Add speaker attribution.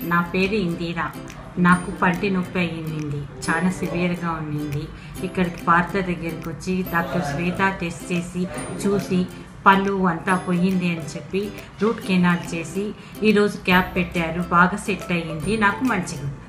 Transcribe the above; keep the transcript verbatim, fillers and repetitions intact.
Speaker 1: నా పేరు ఇందిరా. నాకు పంటి నొప్పి అయ్యింది, చాలా సివియర్గా ఉండింది. ఇక్కడికి పార్థ దగ్గరికి వచ్చి డాక్టర్ శ్వేత టెస్ట్ చేసి చూసి పళ్ళు అంతా పోయింది అని చెప్పి రూట్ కెనాల్ చేసి ఈరోజు క్యాప్ పెట్టారు. బాగా సెట్ అయ్యింది, నాకు మంచిగా.